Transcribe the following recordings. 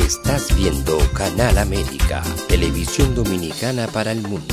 Estás viendo Canal América, televisión dominicana para el mundo.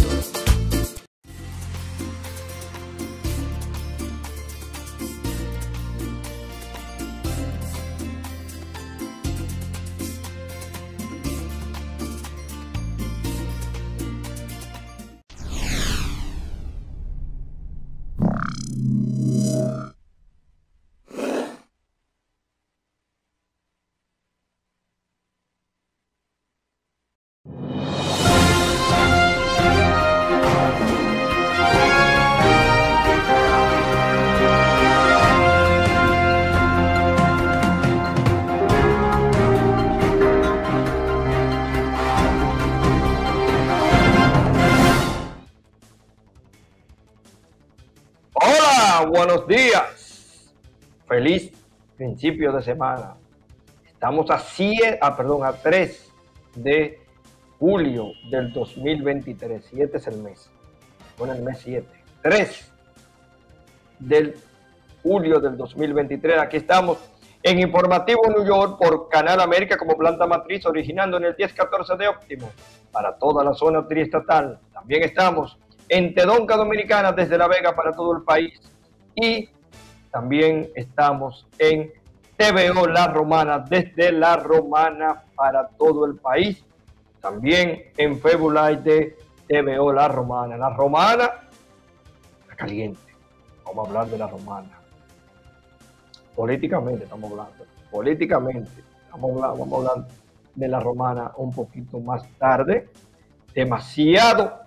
Buenos días, feliz principio de semana. Estamos a 3 de julio del 2023. 7 es el mes. Bueno, el mes 7. 3 de julio del 2023. Aquí estamos en Informativo New York por Canal América como planta matriz, originando en el 1014 de Óptimo para toda la zona triestatal. También estamos en Tedonca Dominicana desde La Vega para todo el país. Y también estamos en TVO La Romana, desde La Romana para todo el país. También en Facebook Live de TVO La Romana. La Romana está caliente. Vamos a hablar de La Romana. Políticamente estamos hablando. Políticamente vamos a hablar de La Romana un poquito más tarde. Demasiado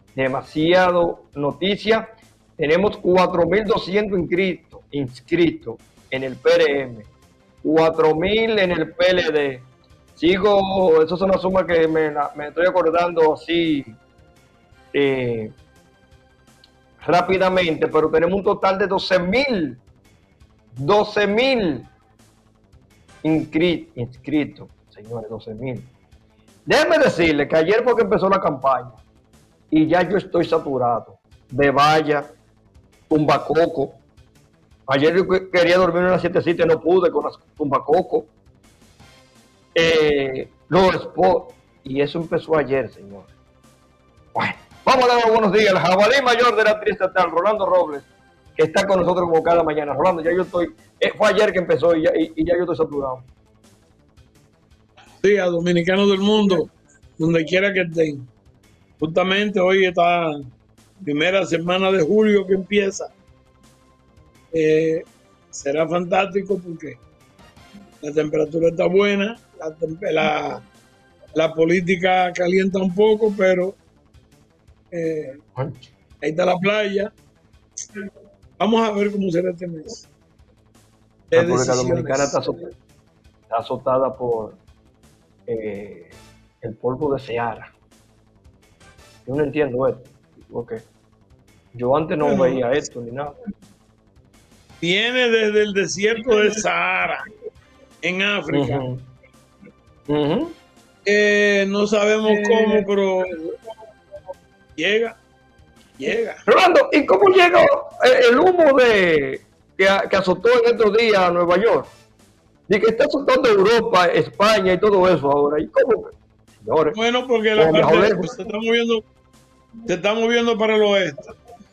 noticia. Tenemos 4.200 inscritos en el PRM, 4.000 en el PLD. Eso es una suma que me estoy acordando así rápidamente, pero tenemos un total de 12.000 inscritos, señores, 12.000. Déjenme decirles que ayer fue que empezó la campaña y ya yo estoy saturado de valla, tumbacoco. Ayer yo quería dormir en una sietecita y no pude con las tumbacoco. Los spots. Y eso empezó ayer, señores. Bueno, vamos a dar los buenos días al jabalí mayor de la triestatal, Rolando Robles, que está con nosotros como cada mañana. Rolando, ya yo estoy, fue ayer que empezó y ya yo estoy saturado. Sí, a dominicanos del mundo, donde quiera que estén. Justamente hoy está primera semana de julio que empieza. Será fantástico porque la temperatura está buena, la política calienta un poco, pero ahí está la playa. Vamos a ver cómo será este mes. La República Dominicana está azotada por el polvo de Sahara. Yo no entiendo esto. Okay. Yo antes no veía esto ni nada. Viene desde el desierto de Sahara, en África. No sabemos cómo, pero llega. Rolando, ¿y cómo llegó el humo que azotó en estos días a Nueva York? Y que está azotando Europa, España y todo eso ahora. ¿Y cómo? Señores, bueno, porque la parte se está moviendo para el oeste.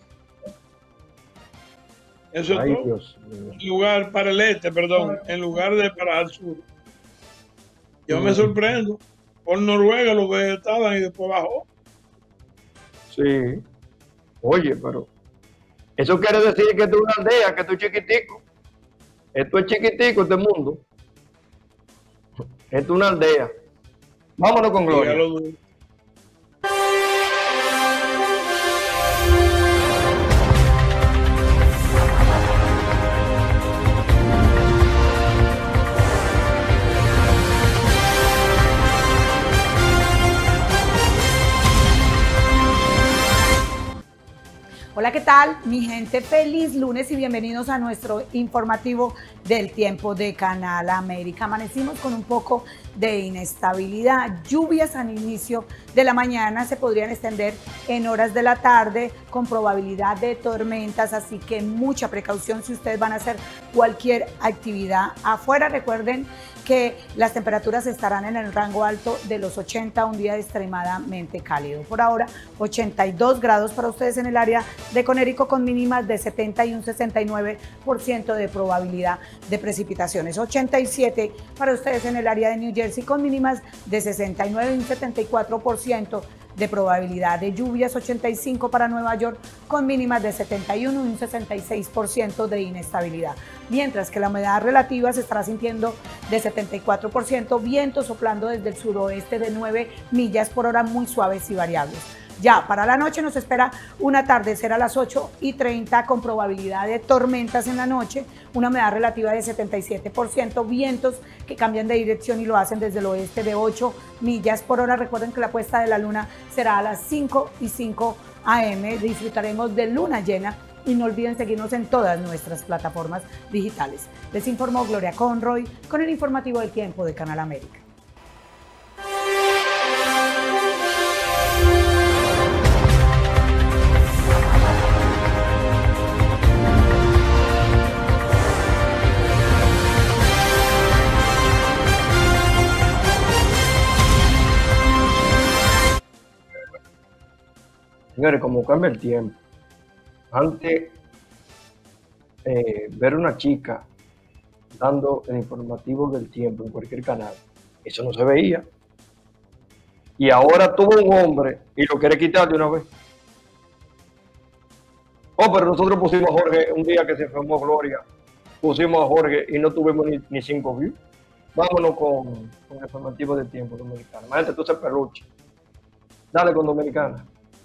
Eso es todo. En lugar para el este, perdón, en lugar de para el sur. Yo me sorprendo. Por Noruega los que estaban y después bajó. Sí. Oye, pero eso quiere decir que esto es una aldea, que esto es chiquitico. Esto es chiquitico, este mundo. Esto es una aldea. Vámonos con Gloria. Hola, ¿qué tal? Mi gente, feliz lunes y bienvenidos a nuestro informativo del tiempo de Canal América. Amanecimos con un poco de inestabilidad, lluvias al inicio de la mañana, se podrían extender en horas de la tarde con probabilidad de tormentas, así que mucha precaución si ustedes van a hacer cualquier actividad afuera. Recuerden que que las temperaturas estarán en el rango alto de los 80, un día extremadamente cálido. Por ahora, 82 grados para ustedes en el área de Conérico con mínimas de 70 y un 69% de probabilidad de precipitaciones. 87 para ustedes en el área de New Jersey con mínimas de 69 y un 74% de probabilidad de lluvias. 85 para Nueva York con mínimas de 71 y un 66% de inestabilidad. Mientras que la humedad relativa se estará sintiendo de 74%, viento soplando desde el suroeste de 9 millas por hora muy suaves y variables. Ya para la noche nos espera un atardecer a las 8:30 con probabilidad de tormentas en la noche, una humedad relativa de 77%, vientos que cambian de dirección y lo hacen desde el oeste de 8 millas por hora. Recuerden que la puesta de la luna será a las 5:05 am. Disfrutaremos de luna llena y no olviden seguirnos en todas nuestras plataformas digitales. Les informó Gloria Conroy con el informativo del tiempo de Canal América. Señores, como cambia el tiempo, antes ver una chica dando el informativo del tiempo en cualquier canal, eso no se veía. Y ahora tuvo un hombre y lo quiere quitar de una vez. Oh, pero nosotros pusimos a Jorge un día que se enfermó Gloria, pusimos a Jorge y no tuvimos ni 5 views. Vámonos con el informativo del tiempo dominicano. Imagínate tú ese peluche. Dale con Dominicana.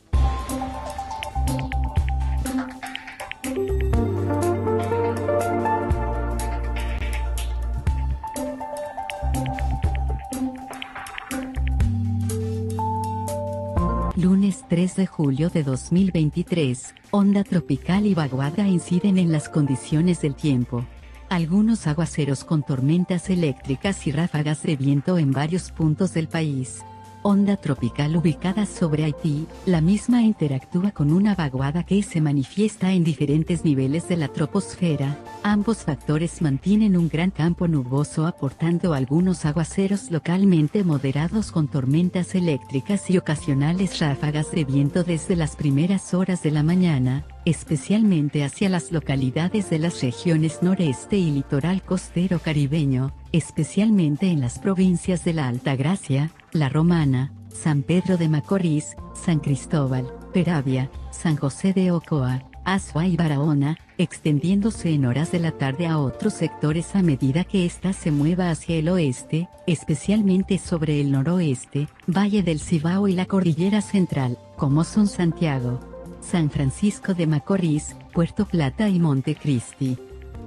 Lunes 3 de julio de 2023, onda tropical y vaguada inciden en las condiciones del tiempo. Algunos aguaceros con tormentas eléctricas y ráfagas de viento en varios puntos del país. Onda tropical ubicada sobre Haití, la misma interactúa con una vaguada que se manifiesta en diferentes niveles de la troposfera. Ambos factores mantienen un gran campo nuboso aportando algunos aguaceros localmente moderados con tormentas eléctricas y ocasionales ráfagas de viento desde las primeras horas de la mañana, especialmente hacia las localidades de las regiones noreste y litoral costero caribeño, especialmente en las provincias de la Altagracia, La Romana, San Pedro de Macorís, San Cristóbal, Peravia, San José de Ocoa, Azua y Barahona, extendiéndose en horas de la tarde a otros sectores a medida que ésta se mueva hacia el oeste, especialmente sobre el noroeste, Valle del Cibao y la Cordillera Central, como son Santiago, San Francisco de Macorís, Puerto Plata y Montecristi.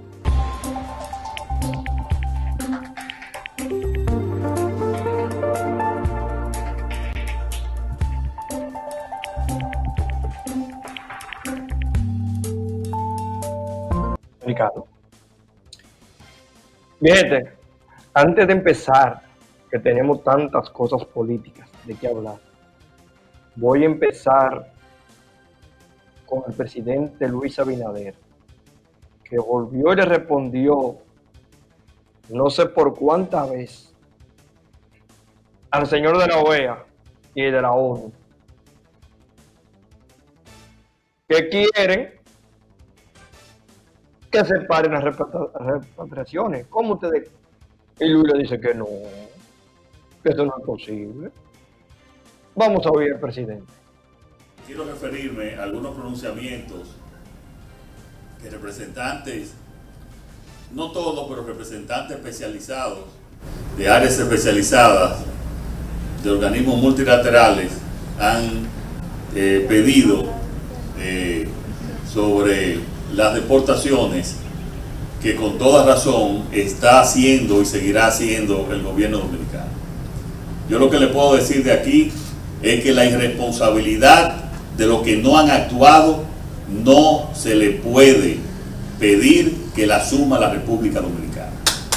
Mi gente, antes de empezar, que tenemos tantas cosas políticas de qué hablar, voy a empezar con el presidente Luis Abinader, que volvió y le respondió, no sé por cuánta vez, al señor de la OEA y de la ONU, que quieren que se paren las repatriaciones. ¿Cómo ustedes? Y Luis le dice que no, que eso no es posible. Vamos a oír al presidente. Quiero referirme a algunos pronunciamientos que representantes, no todos, pero representantes especializados de áreas especializadas de organismos multilaterales han pedido sobre las deportaciones que con toda razón está haciendo y seguirá haciendo el gobierno dominicano. Yo lo que le puedo decir de aquí es que la irresponsabilidad de los que no han actuado no se le puede pedir que la asuma la República Dominicana.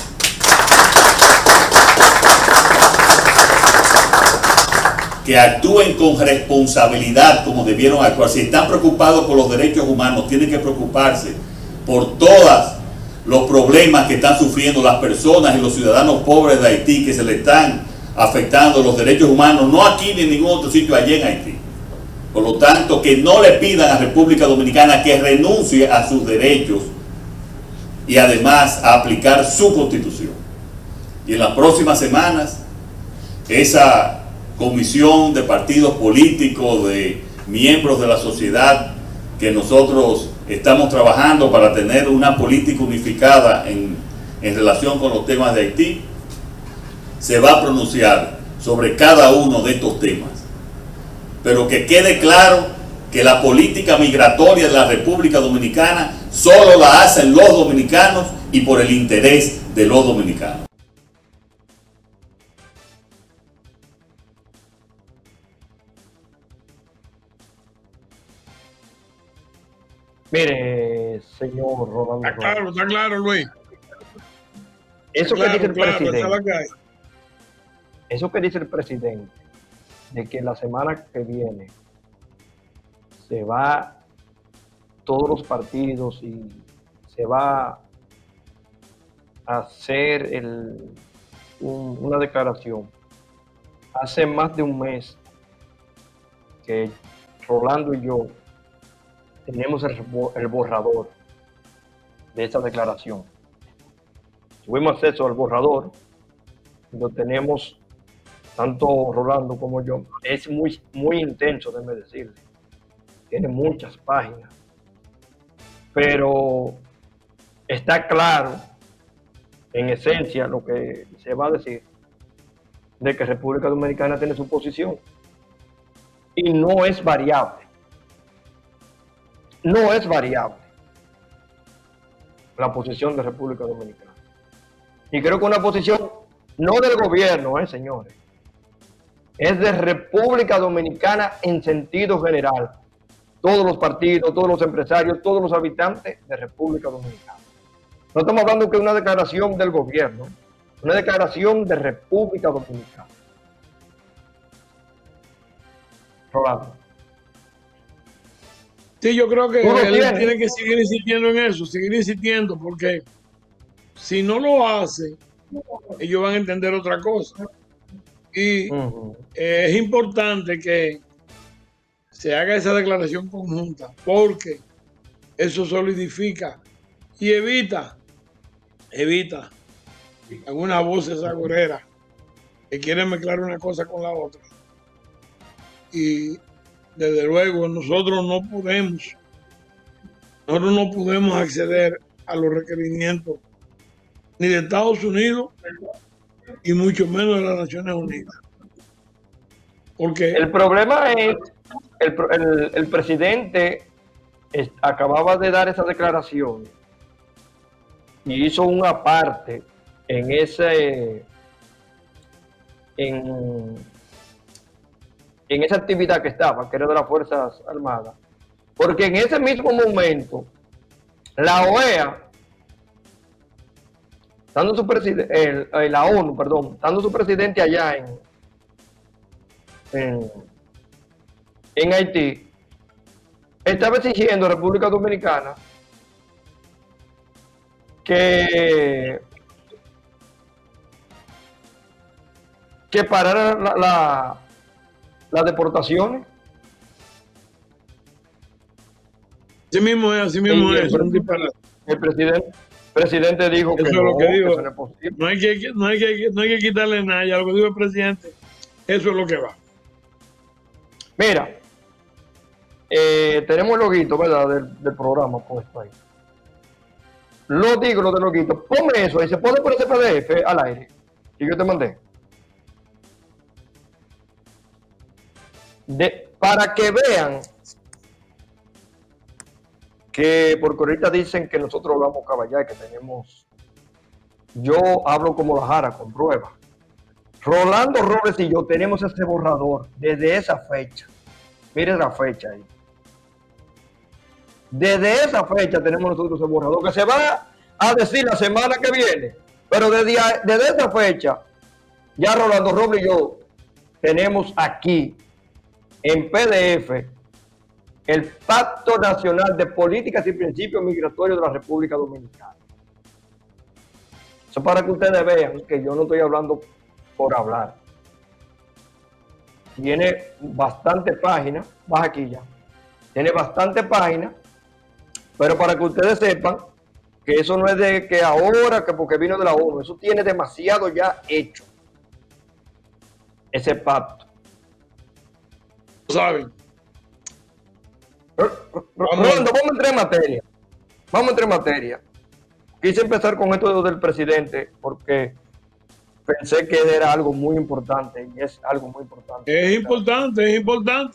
Que actúen con responsabilidad como debieron actuar. Si están preocupados por los derechos humanos, tienen que preocuparse por todas los problemas que están sufriendo las personas y los ciudadanos pobres de Haití, que se le están afectando los derechos humanos, no aquí ni en ningún otro sitio, allí en Haití. Por lo tanto, que no le pidan a República Dominicana que renuncie a sus derechos y además a aplicar su constitución. Y en las próximas semanas, esa comisión de partidos políticos, de miembros de la sociedad, que nosotros estamos trabajando para tener una política unificada en relación con los temas de Haití, se va a pronunciar sobre cada uno de estos temas. Pero que quede claro que la política migratoria de la República Dominicana solo la hacen los dominicanos y por el interés de los dominicanos. Mire, señor Rolando. Está claro, Luis. Eso que dice el presidente. Eso Eso que dice el presidente, de que la semana que viene se va todos los partidos y se va a hacer una declaración. Hace más de un mes que Rolando y yo tenemos el borrador de esa declaración. Tuvimos acceso al borrador, lo tenemos tanto Rolando como yo. Es muy intenso, déjeme decirle. Tiene muchas páginas. Pero está claro, en esencia, lo que se va a decir, de que República Dominicana tiene su posición. Y no es variable. No es variable la posición de República Dominicana. Y creo que una posición no del gobierno, señores, es de República Dominicana en sentido general. Todos los partidos, todos los empresarios, todos los habitantes de República Dominicana. No estamos hablando que una declaración del gobierno, una declaración de República Dominicana. Rolando. Sí, yo creo que él tiene que seguir insistiendo en eso, seguir insistiendo, porque si no lo hace, ellos van a entender otra cosa. Y es importante que se haga esa declaración conjunta, porque eso solidifica y evita algunas voces agoreras que quieren mezclar una cosa con la otra. Y desde luego nosotros no podemos acceder a los requerimientos ni de Estados Unidos y mucho menos de las Naciones Unidas. Porque el problema es, el presidente acababa de dar esa declaración y hizo una parte en esa actividad que estaba, que era de las Fuerzas Armadas, porque en ese mismo momento la OEA, dando su presidente, la ONU, perdón, dando su presidente allá en Haití, estaba exigiendo a República Dominicana que parara las deportaciones. Así mismo es. El presidente dijo eso que es lo que digo. no es posible. No hay que quitarle nada, ya lo que dijo el presidente, eso es lo que va. Mira, tenemos el loguito, ¿verdad? Del programa puesto ahí. Lo digo, lo del loguito. Ponme eso ahí, se puede poner ese PDF al aire que yo te mandé. Para que vean que, porque ahorita dicen que nosotros hablamos caballá y que tenemos, yo hablo como la jara, con pruebas. Rolando Robles y yo tenemos ese borrador desde esa fecha. Miren la fecha ahí. Desde esa fecha tenemos nosotros ese borrador, que se va a decir la semana que viene, pero desde esa fecha ya Rolando Robles y yo tenemos aquí en PDF el Pacto Nacional de Políticas y Principios Migratorios de la República Dominicana. Eso para que ustedes vean que yo no estoy hablando por hablar. Tiene bastante páginas, baja aquí ya. Tiene bastante páginas, pero para que ustedes sepan que eso no es de que ahora, que porque vino de la ONU, eso tiene demasiado ya hecho. Ese pacto. ¿Saben? Rolando, vamos a entrar en materia. Vamos a entrar en materia. Quise empezar con esto del presidente porque pensé que era algo muy importante y es algo muy importante. Es importante, es importante.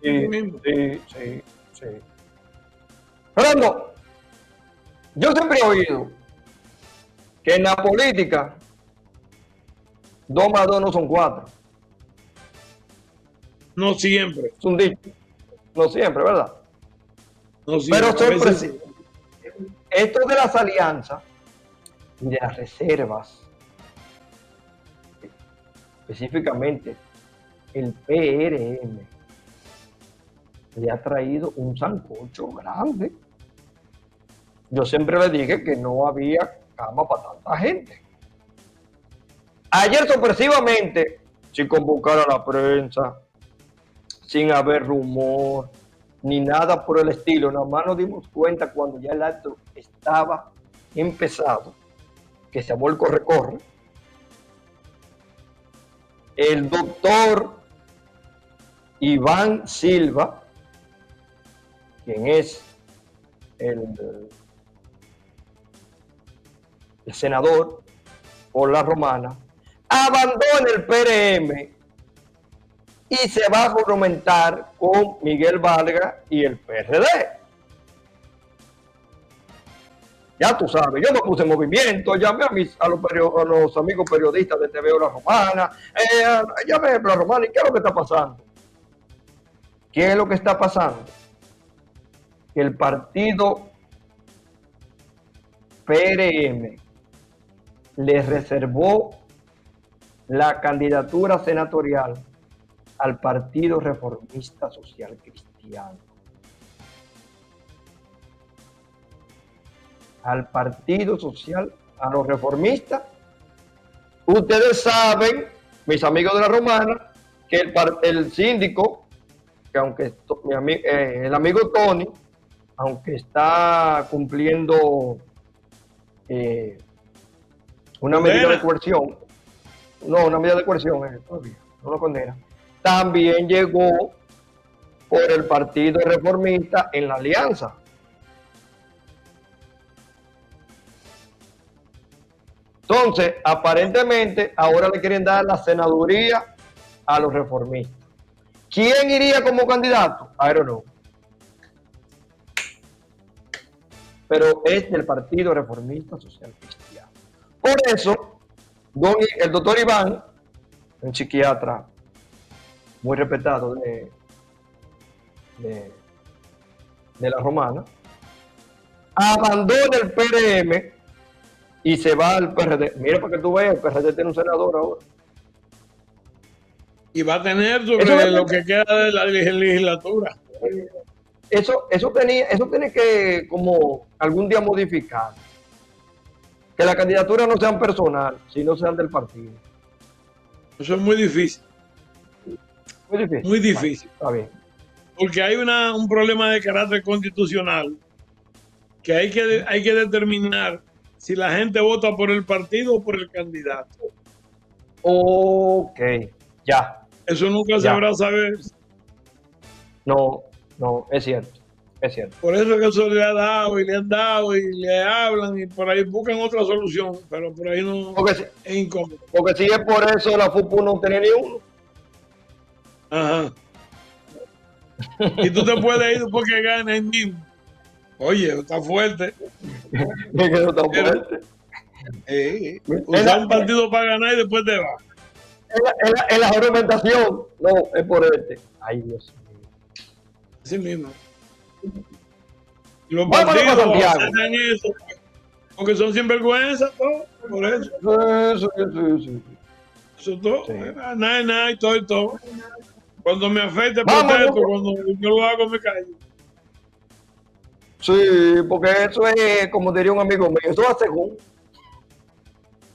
Sí. Rolando, yo siempre he oído que en la política 2 más 2 no son 4. No siempre. Es un dicho. No siempre, ¿verdad? No siempre. Pero sorpresivo. Esto de las alianzas y de las reservas, específicamente el PRM, le ha traído un sancocho grande. Yo siempre le dije que no había cama para tanta gente. Ayer sorpresivamente, sin convocar a la prensa, sin haber rumor, ni nada por el estilo, nada más nos dimos cuenta cuando ya el acto estaba empezado, que se llamó el corre-corre. El doctor Iván Silva, quien es el senador por la Romana, abandona el PRM y se va a argumentar con Miguel Vargas y el PRD. Ya tú sabes, yo me puse en movimiento, llamé a los amigos periodistas de TV La Romana, llamé a La Romana, ¿y qué es lo que está pasando? ¿Qué es lo que está pasando? Que el partido PRM le reservó la candidatura senatorial al Partido Reformista Social Cristiano. Al Partido Social, a los reformistas. Ustedes saben, mis amigos de La Romana, que el síndico, que aunque el amigo Tony, aunque está cumpliendo una medida de coerción, una medida de coerción todavía, no lo condena, también llegó por el Partido Reformista en la alianza. Entonces, aparentemente, ahora le quieren dar la senaduría a los reformistas. ¿Quién iría como candidato? I don't know. Pero es del Partido Reformista Social Cristiano. Por eso, el doctor Iván, un psiquiatra muy respetado de La Romana, abandona el PRM y se va al PRD. Mira, para que tú veas, el PRD tiene un senador ahora. Y va a tener sobre lo que queda de la legislatura. Eso tiene que como algún día modificar. Que las candidaturas no sean personal, sino sean del partido. Eso es muy difícil. Muy difícil. Muy difícil. Vale, está bien. Porque hay un problema de carácter constitucional que hay que determinar si la gente vota por el partido o por el candidato. Ok, ya. Eso nunca se habrá saber. No, es cierto. Es cierto. Por eso es que eso le ha dado y le han dado y le hablan y por ahí buscan otra solución, pero por ahí no es incómodo. Porque si es por eso la FUPU no tiene ni uno. Ajá. Y tú te puedes ir porque gana el mismo. Oye, está fuerte. Está fuerte. Usar un partido para ganar y después te va. En la argumentación, no, es por este. Ay, Dios mío. Así mismo. Los partidos hacen eso porque son sinvergüenza, todo, por eso. Sí. Eso todo. Sí. Nada, y todo. Cuando me afecte, protesto. Cuando yo lo hago, me callo. Sí, porque eso es, como diría un amigo mío, eso va según.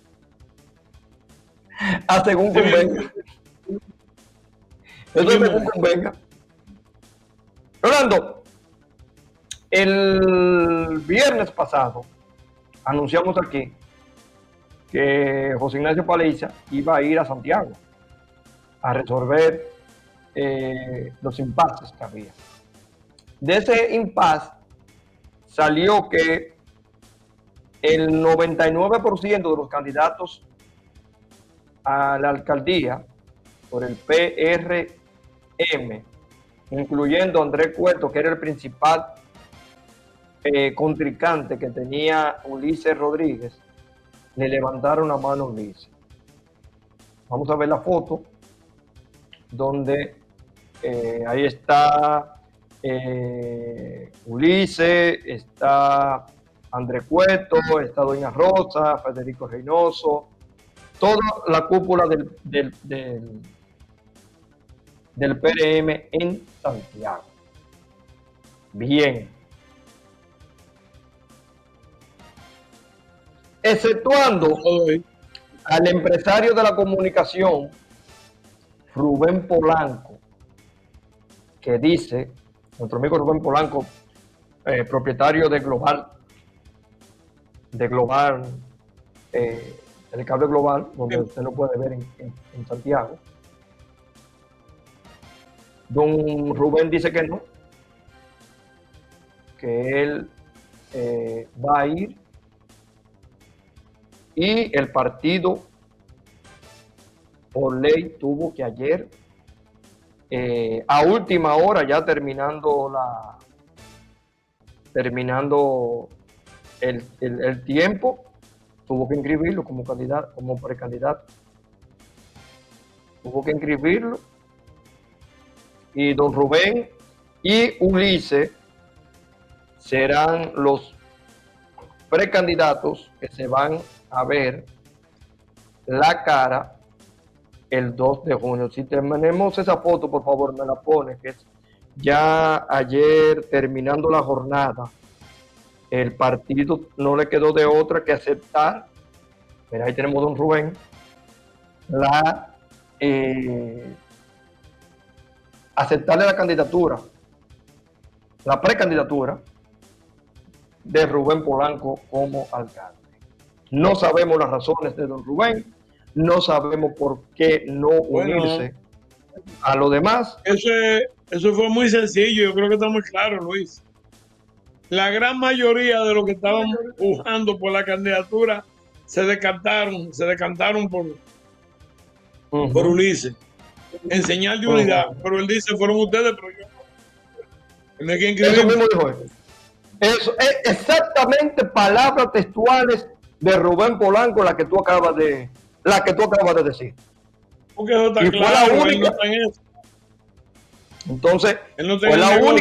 A según convenga. Eso es según convenga. Rolando, el viernes pasado anunciamos aquí que José Ignacio Paliza iba a ir a Santiago a resolver los impases que había. De ese impasse salió que el 99% de los candidatos a la alcaldía por el PRM, incluyendo Andrés Cueto, que era el principal contrincante que tenía Ulises Rodríguez, le levantaron la mano a Ulises. Vamos a ver la foto donde ahí está Ulises, está Andrés Cueto, está Doña Rosa, Federico Reynoso, toda la cúpula del PRM en Santiago. Bien. Exceptuando al empresario de la comunicación, Rubén Polanco, que dice, nuestro amigo Rubén Polanco, propietario de Global, el cable Global, donde usted lo puede ver en Santiago. Don Rubén dice que no, que él va a ir, y el partido por ley tuvo que ayer, a última hora, ya terminando el tiempo, tuvo que inscribirlo como candidato, como precandidato. Tuvo que inscribirlo. Y don Rubén y Ulises serán los precandidatos que se van a ver la cara el 2 de junio. Si tenemos esa foto, por favor, me la pone, que es ya ayer, terminando la jornada, el partido no le quedó de otra que aceptar. Mira, ahí tenemos a don Rubén, aceptarle la candidatura, la precandidatura de Rubén Polanco como alcalde. No sabemos las razones de don Rubén, no sabemos por qué no unirse a lo demás. Eso fue muy sencillo, yo creo que está muy claro, Luis. La gran mayoría de los que estaban pujando por la candidatura se decantaron por Ulises, en señal de unidad. Pero él dice, fueron ustedes, pero yo no. Eso mismo dijo él. Eso es exactamente palabras textuales de Rubén Polanco, la que tú acabas de decir. Porque eso está claro, él no está en eso. Entonces, fue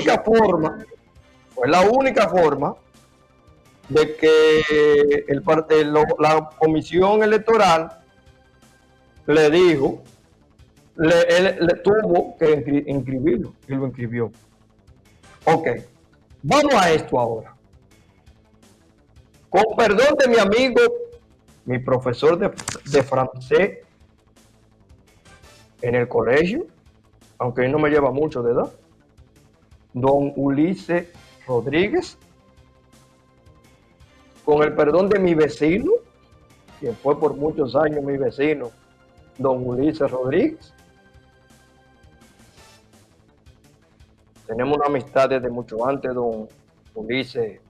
la única forma de que la comisión electoral le dijo, le tuvo que inscribirlo, y lo inscribió. Ok, vamos a esto ahora. Con perdón de mi amigo, mi profesor de francés en el colegio, aunque él no me lleva mucho de edad, don Ulises Rodríguez, con el perdón de mi vecino, quien fue por muchos años mi vecino, don Ulises Rodríguez. Tenemos una amistad desde mucho antes, don Ulises,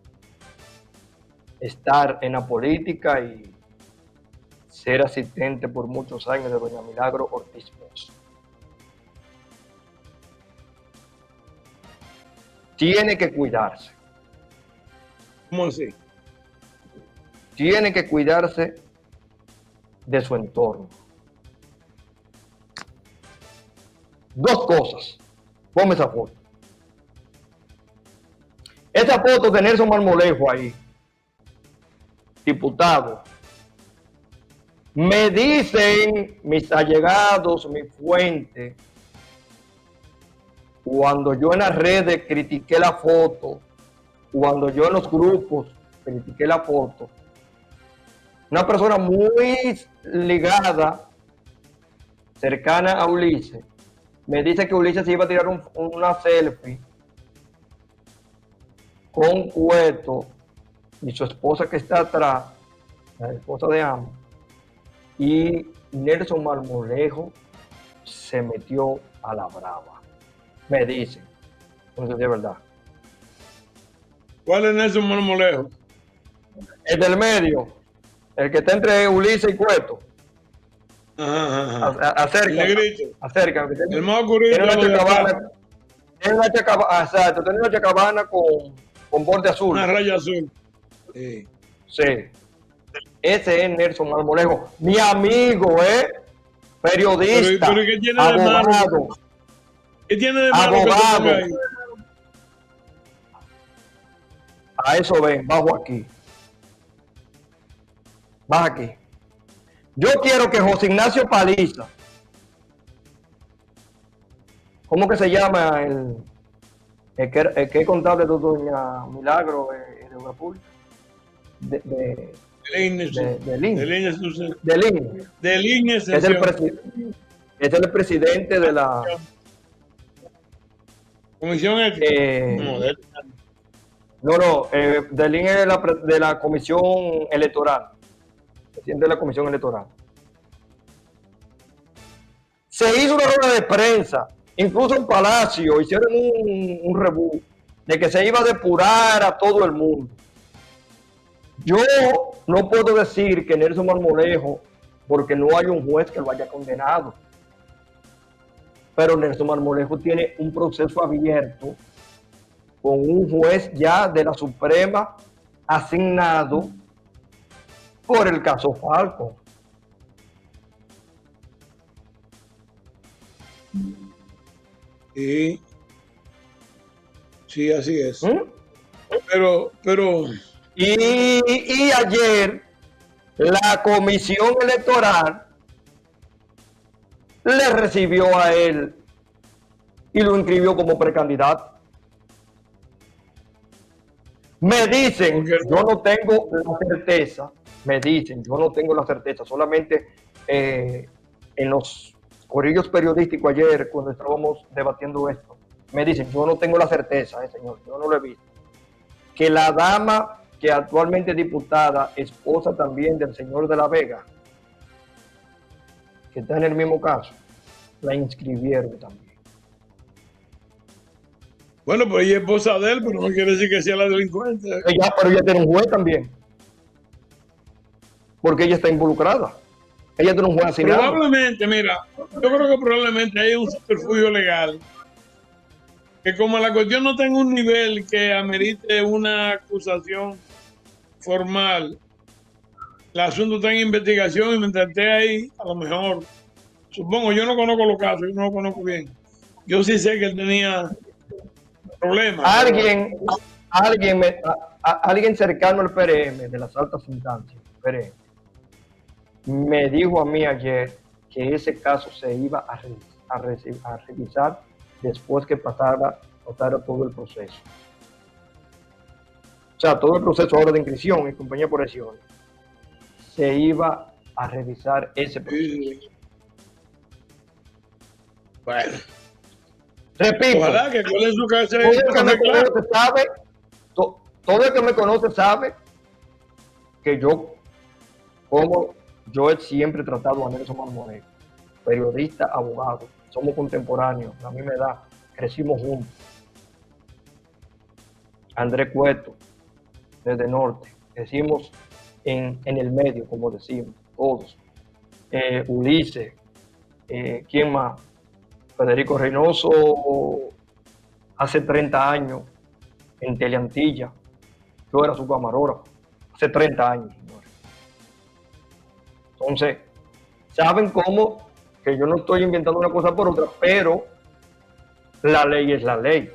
estar en la política y ser asistente por muchos años de doña Milagro Ortiz Mozo. Tiene que cuidarse. ¿Cómo así? Tiene que cuidarse de su entorno. Dos cosas. Ponme esa foto. Esa foto de Nelson Marmolejo ahí, diputado. Me dicen mis allegados, mi fuente, cuando yo en las redes critiqué la foto, cuando yo en los grupos critiqué la foto, una persona muy ligada cercana a Ulises, me dice que Ulises se iba a tirar una selfie con Cueto y su esposa que está atrás, la esposa de ambos, y Nelson Marmolejo se metió a la brava. Me dicen, no sé si es verdad. ¿Cuál es Nelson Marmolejo? El del medio, el que está entre Ulises y Cueto. Ajá. Acerca. El más ocurrido. Tiene una chacabana, exacto, tiene una chacabana con borde azul. Una raya azul. Sí. Ese es Nelson Marmolejo, mi amigo, periodista, pero ¿qué tiene abogado. De malo? ¿Qué tiene de malo abogado. Que ahí? A eso ven, bajo aquí. Baja aquí. Yo quiero que José Ignacio Paliza, ¿cómo que se llama el que es contable de doña Milagro de Obra Pública? De es el presidente de la Comisión Ética. Del INE de la Comisión Electoral, presidente de la Comisión Electoral. Se hizo una rueda de prensa, incluso en Palacio hicieron un rebú de que se iba a depurar a todo el mundo. Yo no puedo decir que Nelson Marmolejo, porque no hay un juez que lo haya condenado, pero Nelson Marmolejo tiene un proceso abierto con un juez ya de la Suprema asignado por el caso Falcon. Sí, así es. Pero y ayer la Comisión Electoral le recibió a él y lo inscribió como precandidato. Me dicen, yo no tengo la certeza, solamente en los corrillos periodísticos ayer, cuando estábamos debatiendo esto, me dicen, yo no tengo la certeza, señor, yo no lo he visto, que la dama que actualmente es diputada, esposa también del señor de la Vega, que está en el mismo caso, la inscribieron también. Bueno, pero ella es esposa de él, pero no quiere decir que sea la delincuente. Pero ella tiene un juez también, porque ella está involucrada. Ella tiene un juez asignado. Probablemente, mira, yo creo que probablemente hay un subterfugio legal que, como la cuestión no tenga un nivel que amerite una acusación formal, el asunto está en investigación y mientras esté ahí, a lo mejor, supongo, yo no conozco los casos, yo no los conozco bien. Yo sí sé que él tenía problemas. Alguien cercano al PRM, de las altas instancias, PRM, me dijo a mí ayer que ese caso se iba a revisar después que pasara todo el proceso. O sea, todo el proceso ahora de inscripción y compañía por acciones, se iba a revisar ese proceso. Bueno. Repito, ojalá que con su casa todo el que me conoce sabe que yo he siempre tratado a Nelson Marmolejo, periodista, abogado, somos contemporáneos, a la misma edad, crecimos juntos. Andrés Cueto, desde Norte, crecimos en el medio, como decimos, todos. Ulises, ¿quién más? Federico Reynoso, hace 30 años, en Teleantilla, yo era su camarógrafo, hace 30 años, señores. Entonces, ¿saben cómo? Que yo no estoy inventando una cosa por otra, pero la ley es la ley.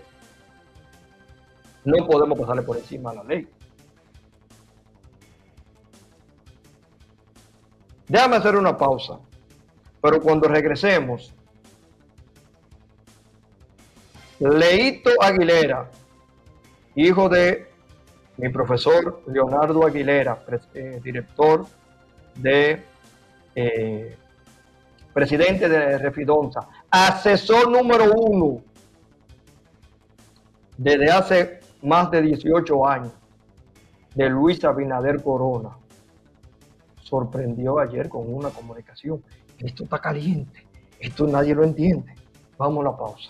No podemos pasarle por encima a la ley. Déjame hacer una pausa, pero cuando regresemos, Leito Aguilera, hijo de mi profesor Leonardo Aguilera, director de presidente de Refidonza, asesor número 1 desde hace más de 18 años de Luis Abinader Corona, sorprendió ayer con una comunicación. Esto está caliente, esto nadie lo entiende. Vamos a la pausa.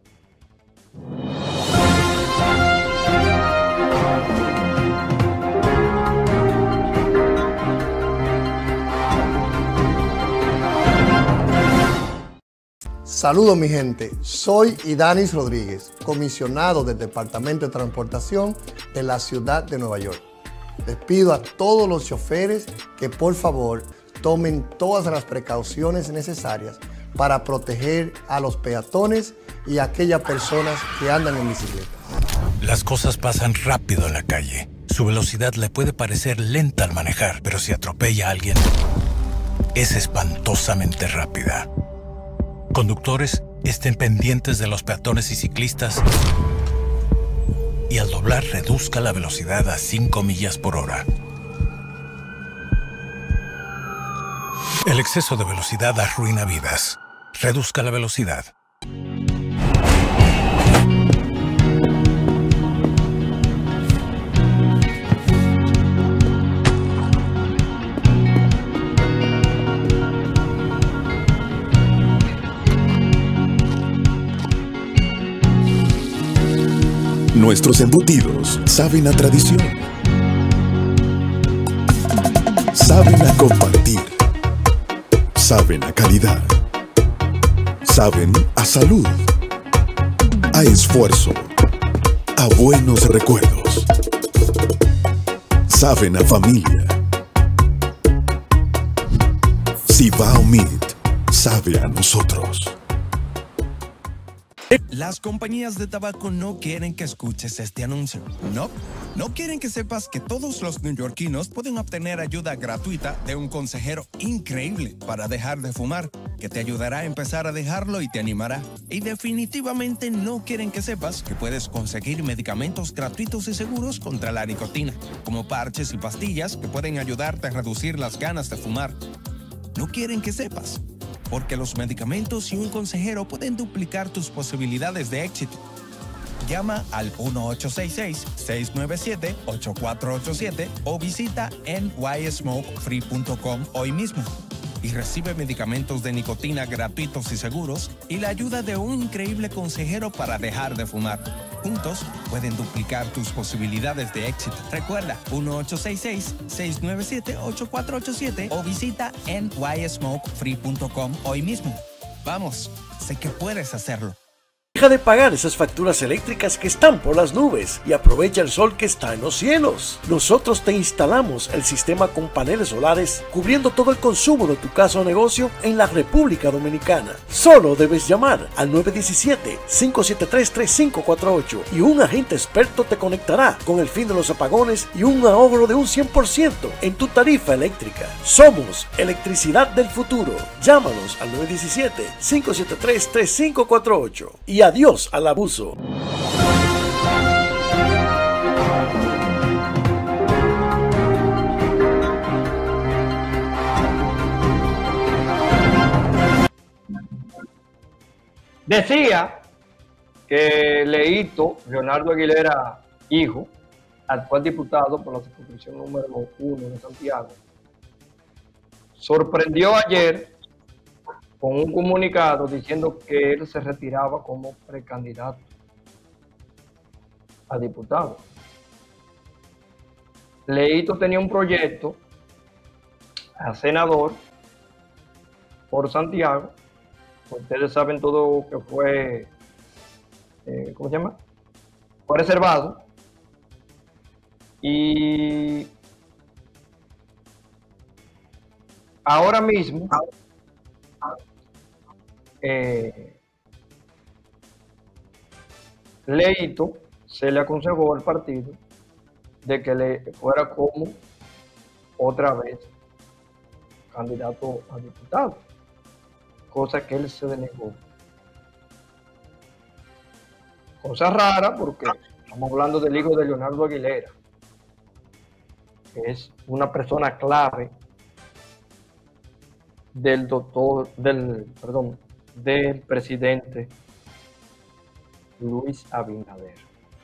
Saludos mi gente, soy Idanis Rodríguez, comisionado del Departamento de Transportación de la ciudad de Nueva York. Les pido a todos los choferes que por favor tomen todas las precauciones necesarias para proteger a los peatones y a aquellas personas que andan en bicicleta. Las cosas pasan rápido en la calle. Su velocidad le puede parecer lenta al manejar, pero si atropella a alguien, es espantosamente rápida. Conductores, estén pendientes de los peatones y ciclistas y al doblar reduzca la velocidad a 5 millas por hora. El exceso de velocidad arruina vidas. Reduzca la velocidad. Nuestros embutidos saben a tradición, saben a compartir, saben a calidad, saben a salud, a esfuerzo, a buenos recuerdos, saben a familia. Cibao Meat sabe a nosotros. Las compañías de tabaco no quieren que escuches este anuncio. No quieren que sepas que todos los neoyorquinos pueden obtener ayuda gratuita de un consejero increíble para dejar de fumar, que te ayudará a empezar a dejarlo y te animará. Y definitivamente no quieren que sepas que puedes conseguir medicamentos gratuitos y seguros contra la nicotina, como parches y pastillas que pueden ayudarte a reducir las ganas de fumar. No quieren que sepas, porque los medicamentos y un consejero pueden duplicar tus posibilidades de éxito. Llama al 1-866-697-8487 o visita nysmokefree.com hoy mismo y recibe medicamentos de nicotina gratuitos y seguros y la ayuda de un increíble consejero para dejar de fumar. Juntos pueden duplicar tus posibilidades de éxito. Recuerda, 1-866-697-8487 o visita nysmokefree.com hoy mismo. Vamos, sé que puedes hacerlo. Deja de pagar esas facturas eléctricas que están por las nubes y aprovecha el sol que está en los cielos. Nosotros te instalamos el sistema con paneles solares cubriendo todo el consumo de tu casa o negocio en la República Dominicana. Solo debes llamar al 917-573-3548 y un agente experto te conectará con el fin de los apagones y un ahorro de un 100% en tu tarifa eléctrica. Somos Electricidad del Futuro. Llámanos al 917-573-3548 y adiós al abuso. Decía que Leito Leonardo Aguilera, hijo, actual diputado por la circunscripción número 1 de Santiago, sorprendió ayer con un comunicado diciendo que él se retiraba como precandidato a diputado. Leito tenía un proyecto a senador por Santiago. Ustedes saben todo que fue, ¿cómo se llama? Fue reservado. Y ahora mismo Leito se le aconsejó al partido de que le fuera como otra vez candidato a diputado, cosa que él se denegó. Cosa rara porque estamos hablando del hijo de Leonardo Aguilera, que es una persona clave del presidente Luis Abinader.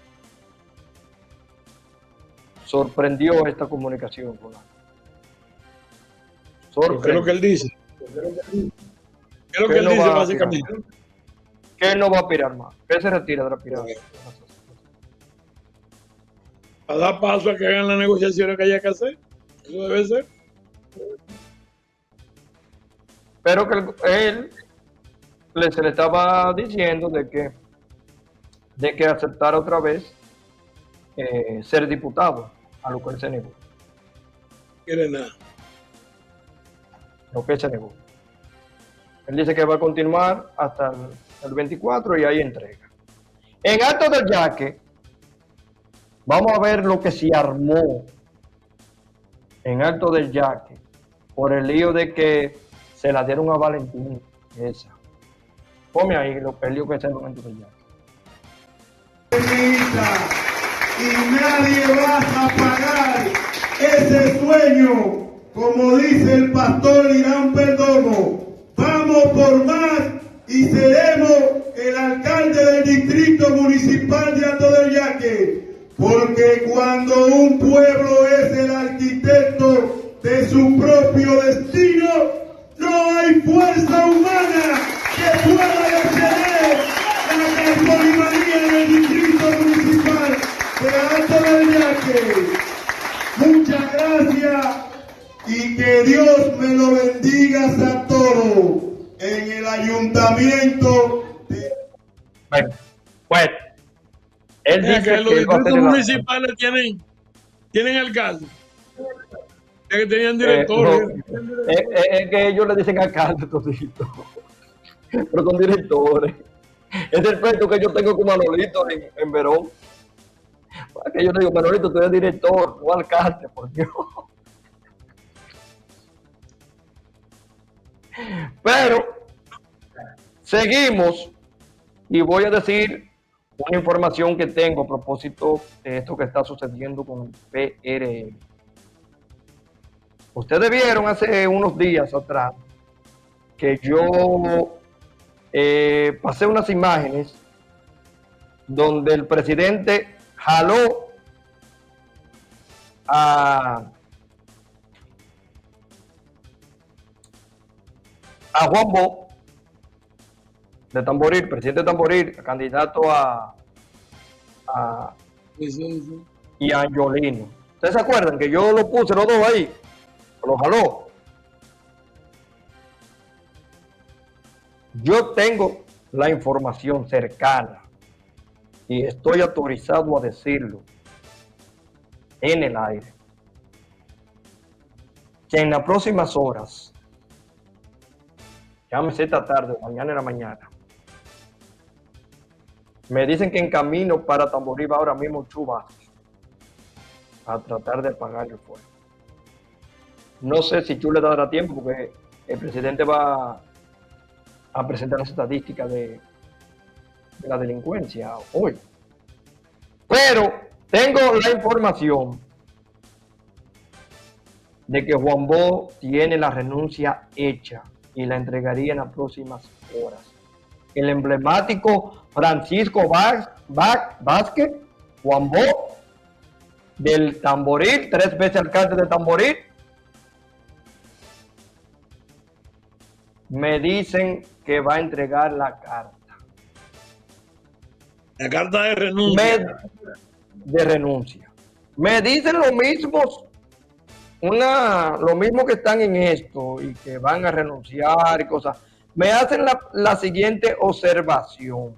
Sorprendió esta comunicación, Rolando. ¿Qué es lo que él dice? ¿Qué es lo que él dice básicamente? Que él no va a aspirar más, que él se retira de la aspiración. A dar paso a que hagan las negociaciones que haya que hacer. Eso debe ser. Pero que él se le estaba diciendo de que aceptara otra vez ser diputado, a lo que él se negó. Quiere nada. Lo que él se negó. Él dice que va a continuar hasta el 24 y ahí entrega. En Alto del Yaque, vamos a ver lo que se armó en Alto del Yaque por el lío de que se la dieron a Valentín. Esa. Ponme ahí el lío que se armó en Alto del Yaque. Y nadie va a pagar ese sueño, como dice el pastor Irán Perdomo. Vamos por más y seremos el alcalde del distrito municipal de Alto del Yaque, porque cuando un pueblo es el arquitecto de su propio destino, no hay fuerza humana que pueda detener la califolimanía del distrito municipal de Alto del Yaque. Muchas gracias y que Dios me lo bendiga a todos en el ayuntamiento de... Bueno, él dice que los distritos municipales tienen alcalde. Es que tenían directores. Es que ellos le dicen alcalde todito, pero son directores. Es el pleito que yo tengo con Manolito en Verón. Que yo le digo, Manolito, tú eres director, no alcalde, por Dios. Pero seguimos y voy a decir una información que tengo a propósito de esto que está sucediendo con el PRM. Ustedes vieron hace unos días atrás que yo pasé unas imágenes donde el presidente jaló a Juan Bo de Tamboril, presidente de Tamboril, candidato y a Angiolino. ¿Ustedes se acuerdan que yo lo puse los dos ahí? Lo jaló. Yo tengo la información cercana y estoy autorizado a decirlo en el aire, que en las próximas horas, llámese esta tarde o mañana en la mañana, me dicen que en camino para Tamboril va ahora mismo Chubas a tratar de apagar el fuego. No sé si Chu le dará tiempo porque el presidente va a presentar las estadísticas de la delincuencia hoy. Pero tengo la información de que Juan Bo tiene la renuncia hecha y la entregaría en las próximas horas. El emblemático Francisco Vázquez, Juan Bo, del Tamboril, 3 veces alcalde de Tamboril, me dicen que va a entregar la carta. La carta de renuncia. De renuncia. Me dicen lo mismo que están en esto y que van a renunciar y cosas. Me hacen la siguiente observación.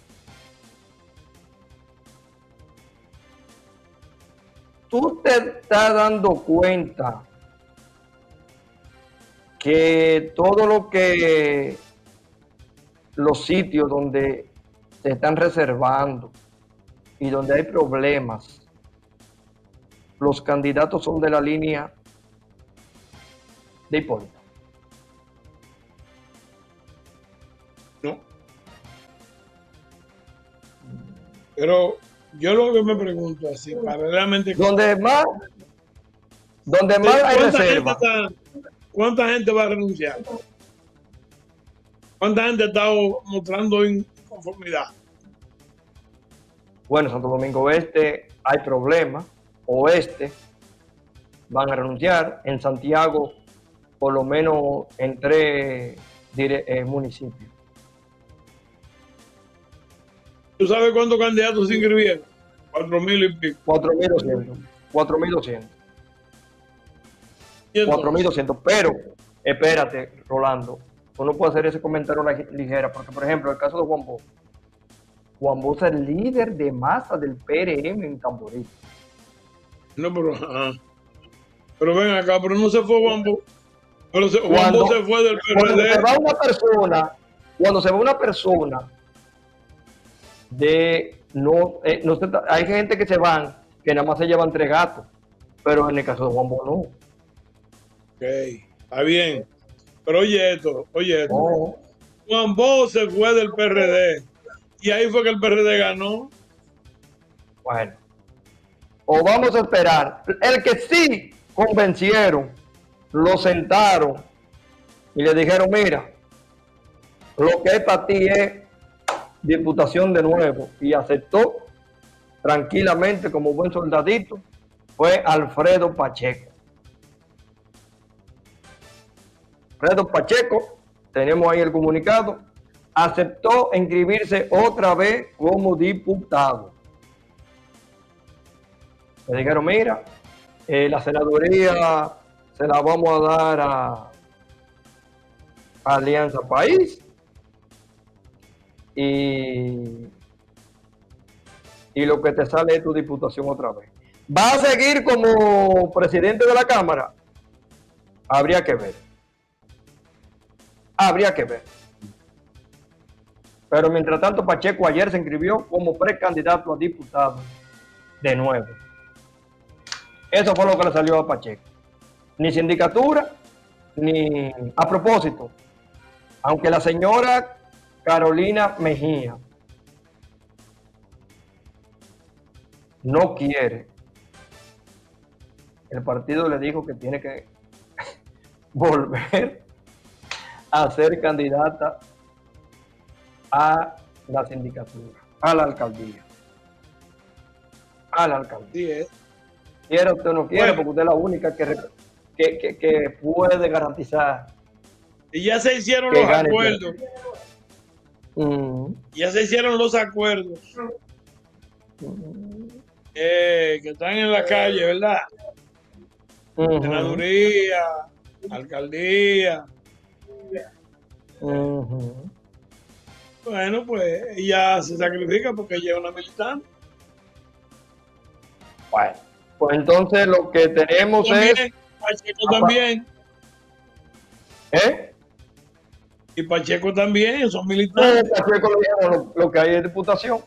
Tú te estás dando cuenta que todo lo que los sitios donde se están reservando y donde hay problemas, los candidatos son de la línea de Hipólito. No. Pero yo lo que me pregunto así, para realmente... Donde más hay reserva. ¿Cuánta gente va a renunciar? ¿Cuánta gente ha estado mostrando inconformidad? Bueno, Santo Domingo Este hay problemas. Oeste van a renunciar. En Santiago, por lo menos en 3 municipios. ¿Tú sabes cuántos candidatos se inscribieron? 4.000 y pico. 4.200. 4.200. 4.200. Pero, espérate, Rolando. Uno puede hacer ese comentario ligera, porque, por ejemplo, el caso de Juan Bosch. Juan Bosch es el líder de masa del PRM en Tamboril. No, pero ven acá, pero no se fue Juan Bosch. Pero Juan Bosch se fue del PRD. Cuando se va una persona de hay gente que se van, que nada más se llevan 3 gatos, pero en el caso de Juan Bosch no. Ok, está bien. Pero oye esto. Oh. Juan Bosch se fue del PRD y ahí fue que el PRD ganó. Bueno, o vamos a esperar. El que sí convencieron, lo sentaron y le dijeron, mira, lo que es para ti es diputación de nuevo, y aceptó tranquilamente como buen soldadito, fue Alfredo Pacheco. Alfredo Pacheco, tenemos ahí el comunicado, aceptó inscribirse otra vez como diputado. Le dijeron, mira, la senaduría se la vamos a dar a Alianza País y lo que te sale es tu diputación otra vez. ¿Va a seguir como presidente de la Cámara? Habría que ver. Pero mientras tanto, Pacheco ayer se inscribió como precandidato a diputado de nuevo. Eso fue lo que le salió a Pacheco. Ni sindicatura, ni... A propósito, aunque la señora Carolina Mejía no quiere, el partido le dijo que tiene que volver a ser candidata a la sindicatura, a la alcaldía. Sí, Quiere usted o no quiere, porque usted es la única que puede garantizar. Y ya se hicieron los acuerdos. Ya se hicieron los acuerdos. Que están en la calle, ¿verdad? Senaduría, alcaldía. Bueno, pues ella se sacrifica porque ella es una militante. Bueno, pues entonces lo que tenemos también, Pacheco también. ¿Eh? Y Pacheco también, son militantes. Pacheco lo que hay es diputación.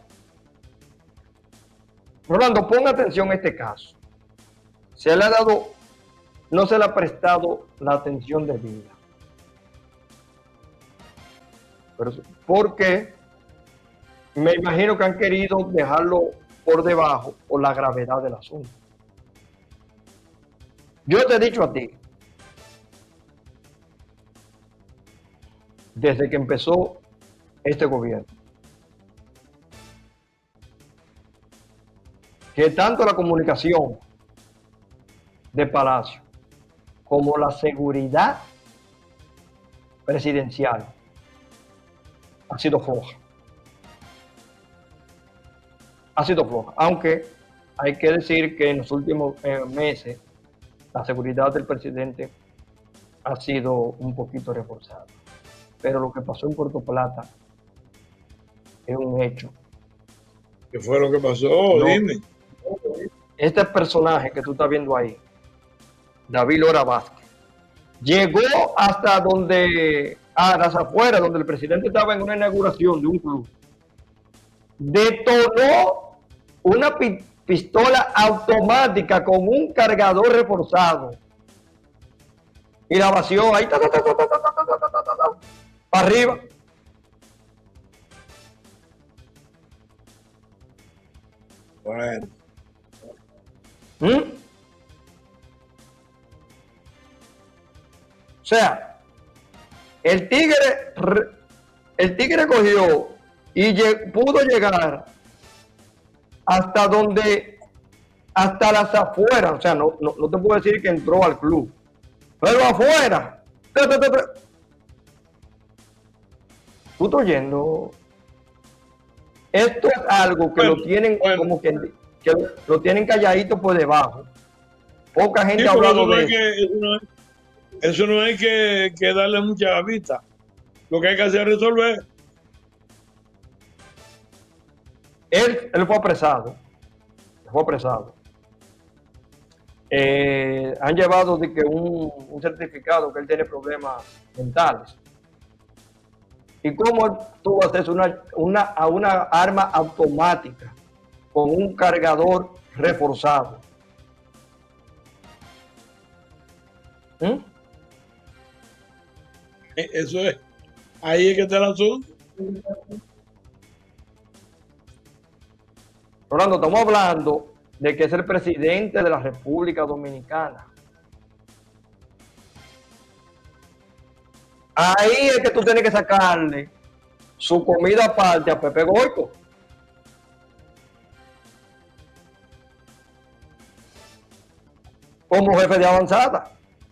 Rolando, ponga atención a este caso. Se le ha dado, no se le ha prestado la atención debida. Porque me imagino que han querido dejarlo por debajo por la gravedad del asunto. Yo te he dicho a ti, desde que empezó este gobierno, que tanto la comunicación de Palacio como la seguridad presidencial ha sido floja. Aunque hay que decir que en los últimos meses la seguridad del presidente ha sido un poquito reforzada. Pero lo que pasó en Puerto Plata es un hecho. ¿Qué fue lo que pasó? No, dime. Este personaje que tú estás viendo ahí, David Lora Vázquez, llegó hasta donde, a las afueras, donde el presidente estaba en una inauguración de un club. Detonó una pistola automática con un cargador reforzado y la vació ahí, para arriba. Bueno. O sea, el Tigre cogió y pudo llegar hasta las afueras. O sea, no te puedo decir que entró al club, pero afuera. Tú estás oyendo. Esto es algo que lo tienen como que lo tienen calladito por debajo. Poca gente ha hablado de eso. Eso no hay que darle mucha vista. Lo que hay que hacer es resolver. Él fue apresado. Han llevado de que un certificado que él tiene problemas mentales. ¿Y cómo tú haces una arma automática con un cargador reforzado? Eso es. Ahí es que está el asunto. Rolando, estamos hablando de que es el presidente de la República Dominicana. Ahí es que tú tienes que sacarle su comida aparte a Pepe Goico. Como jefe de avanzada.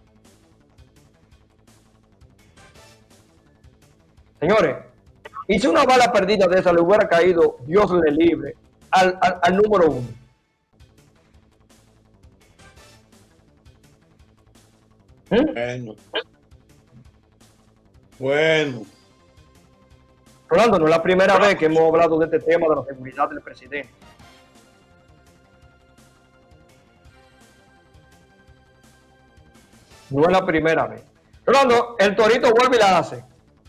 Señores, y si una bala perdida de esa le hubiera caído, Dios le libre, al número 1. Bueno. Rolando, no es la primera vez que hemos hablado de este tema de la seguridad del presidente. No es la primera vez. Rolando, el Torito vuelve y la hace.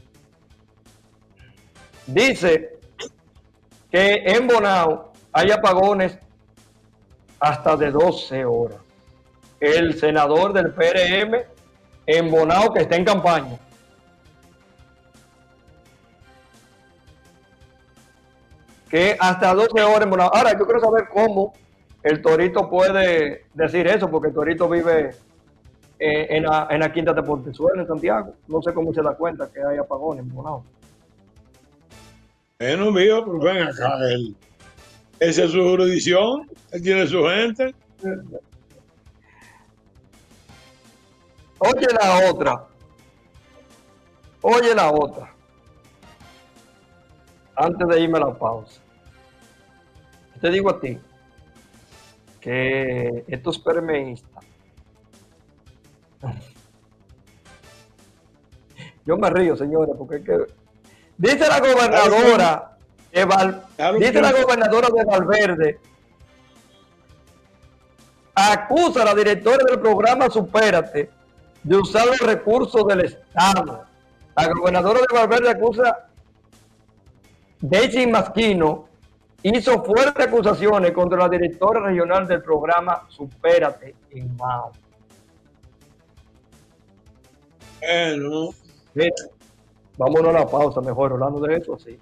Dice que en Bonao hay apagones hasta de 12 horas. El senador del PRM en Bonao, que está en campaña, que hasta 12 horas en Bonao. Ahora, yo quiero saber cómo el Torito puede decir eso, porque el Torito vive en la Quinta de Portezuelo, en Santiago. No sé cómo se da cuenta que hay apagones en Bonao. No mío, pero ven acá, esa es su jurisdicción, él tiene su gente. Oye la otra. Antes de irme a la pausa, te digo a ti que estos permeístas, yo me río, señores, porque es que dice la gobernadora de Valverde, acusa a la directora del programa Supérate de usar los recursos del Estado. La gobernadora de Valverde acusa Daisy Masquino, hizo fuertes acusaciones contra la directora regional del programa Supérate en Mao. Mira, vámonos a la pausa mejor, hablando de eso así.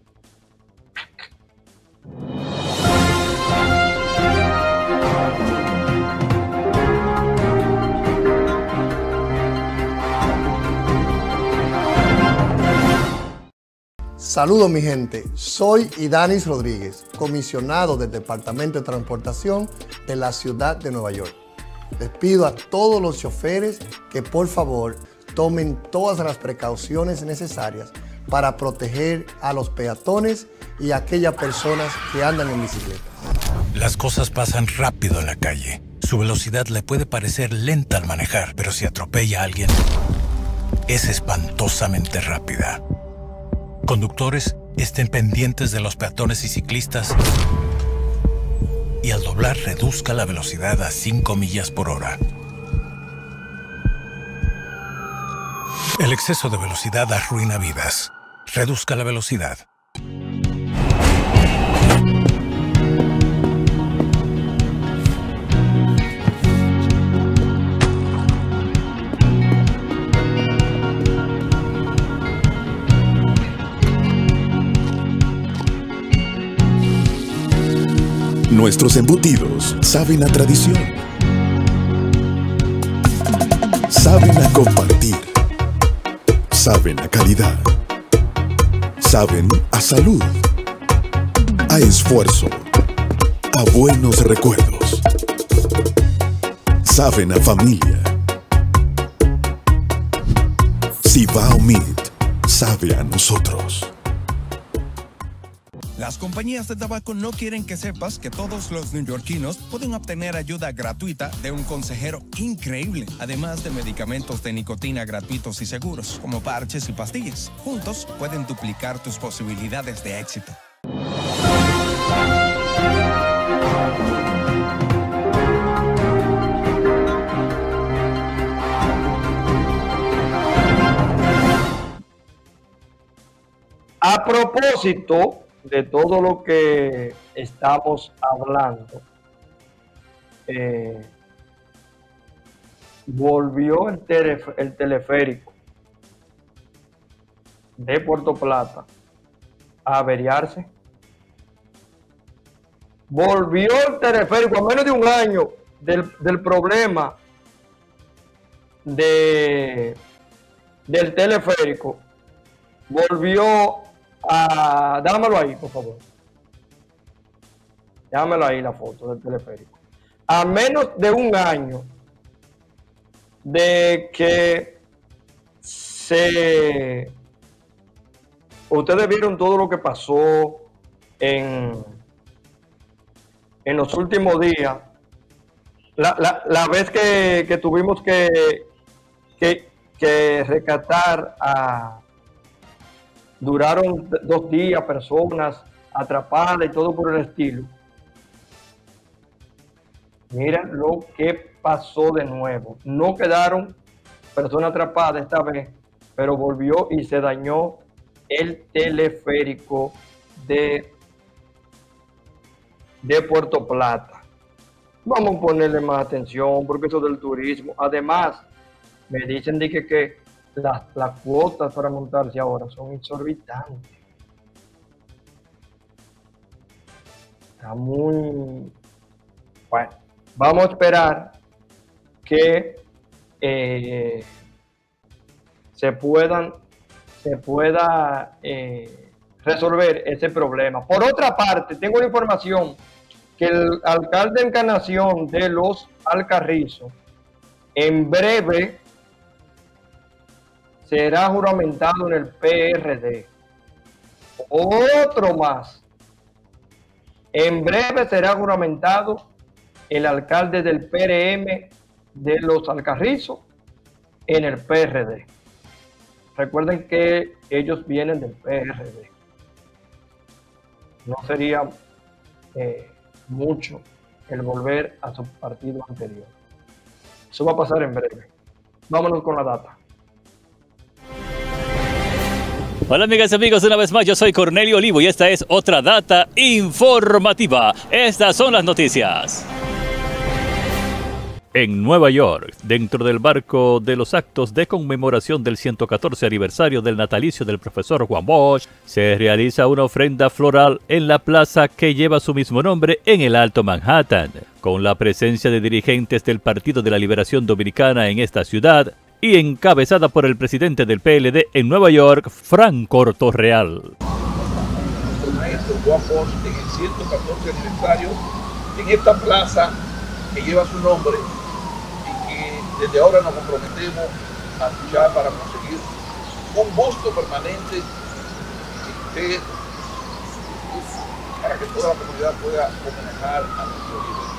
Saludos mi gente, soy Idanis Rodríguez, comisionado del Departamento de Transportación de la Ciudad de Nueva York. Les pido a todos los choferes que por favor tomen todas las precauciones necesarias para proteger a los peatones y a aquellas personas que andan en bicicleta. Las cosas pasan rápido en la calle. Su velocidad le puede parecer lenta al manejar, pero si atropella a alguien, es espantosamente rápida. Conductores, estén pendientes de los peatones y ciclistas y al doblar reduzca la velocidad a 5 millas por hora. El exceso de velocidad arruina vidas. Reduzca la velocidad. Nuestros embutidos saben a tradición. Saben a compartir. Saben a calidad. Saben a salud. A esfuerzo. A buenos recuerdos. Saben a familia. Cibao Meat sabe a nosotros. Las compañías de tabaco no quieren que sepas que todos los neoyorquinos pueden obtener ayuda gratuita de un consejero increíble, además de medicamentos de nicotina gratuitos y seguros, como parches y pastillas. Juntos pueden duplicar tus posibilidades de éxito. A propósito de todo lo que estamos hablando, volvió el teleférico de Puerto Plata a averiarse. Volvió el teleférico a menos de un año del problema del teleférico. Volvió a... Dámelo ahí, por favor. Dámelo ahí la foto del teleférico. A menos de un año de que ustedes vieron todo lo que pasó en los últimos días. La vez que tuvimos que rescatar a... Duraron 2 días personas atrapadas y todo por el estilo. Miren lo que pasó de nuevo. No quedaron personas atrapadas esta vez, pero volvió y se dañó el teleférico de Puerto Plata. Vamos a ponerle más atención porque eso del turismo. Además, me dicen de que las cuotas para montarse ahora son exorbitantes. Está muy... Bueno, vamos a esperar que se pueda resolver ese problema. Por otra parte, tengo la información que el alcalde de Encarnación de Los Alcarrizos en breve será juramentado en el PRD. Otro más. En breve será juramentado el alcalde del PRM de Los Alcarrizos en el PRD. Recuerden que ellos vienen del PRD. No sería mucho el volver a su partido anterior. Eso va a pasar en breve. Vámonos con la data. Hola amigas y amigos, una vez más yo soy Cornelio Olivo y esta es otra data informativa. Estas son las noticias. En Nueva York, dentro del marco de los actos de conmemoración del 114 aniversario del natalicio del profesor Juan Bosch, se realiza una ofrenda floral en la plaza que lleva su mismo nombre en el Alto Manhattan, con la presencia de dirigentes del Partido de la Liberación Dominicana en esta ciudad, y encabezada por el presidente del PLD en Nueva York, Frank Cortorreal. Nuestro maestro Juan Bosch en el 114 aniversario, en esta plaza que lleva su nombre y que desde ahora nos comprometemos a luchar para conseguir un busto permanente para que toda la comunidad pueda homenajear a nuestro líder.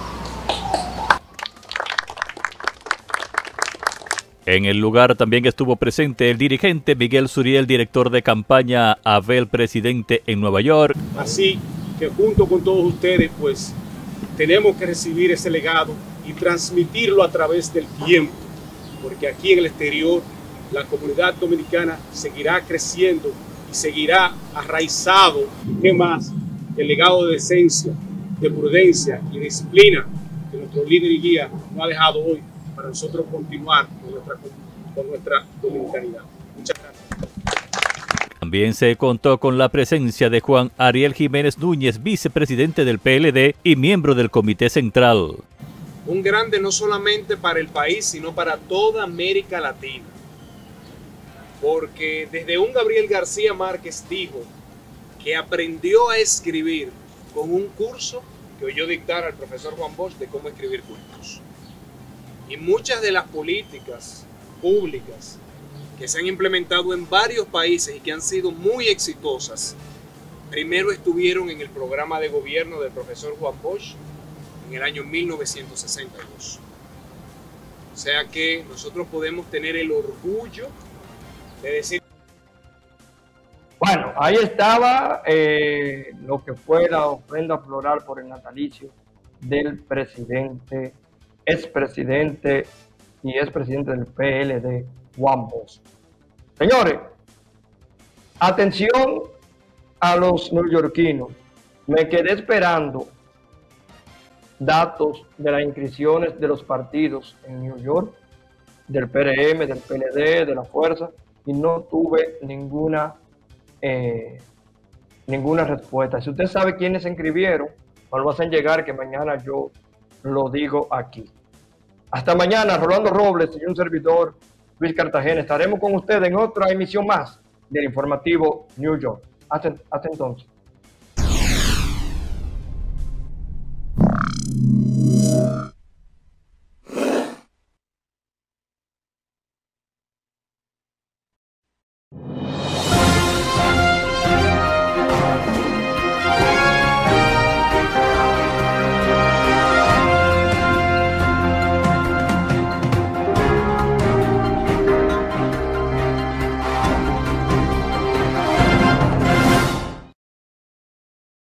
En el lugar también estuvo presente el dirigente Miguel Suriel, director de campaña Abel Presidente en Nueva York. Así que junto con todos ustedes, pues, tenemos que recibir ese legado y transmitirlo a través del tiempo, porque aquí en el exterior la comunidad dominicana seguirá creciendo y seguirá arraizado. ¿Qué más? El legado de decencia, de prudencia y disciplina que nuestro líder y guía nos ha dejado hoy para nosotros continuar con nuestra dominicanidad. Muchas gracias. También se contó con la presencia de Juan Ariel Jiménez Núñez, vicepresidente del PLD y miembro del Comité Central. Un grande no solamente para el país, sino para toda América Latina. porque desde un Gabriel García Márquez dijo que aprendió a escribir con un curso que oyó dictar al profesor Juan Bosch de cómo escribir cuentos. Y muchas de las políticas públicas que se han implementado en varios países y que han sido muy exitosas, primero estuvieron en el programa de gobierno del profesor Juan Bosch en el año 1962. O sea que nosotros podemos tener el orgullo de decir... Bueno, ahí estaba lo que fue la ofrenda floral por el natalicio del presidente, expresidente y expresidente del PLD, Juan Bosch. Señores, atención a los neoyorquinos. Me quedé esperando datos de las inscripciones de los partidos en New York, del PRM, del PLD, de la Fuerza, y no tuve ninguna respuesta. Si usted sabe quiénes se inscribieron, me lo hacen llegar, que mañana yo lo digo aquí. Hasta mañana. Rolando Robles y un servidor, Luis Cartagena, estaremos con ustedes en otra emisión más del informativo New York. Hasta entonces.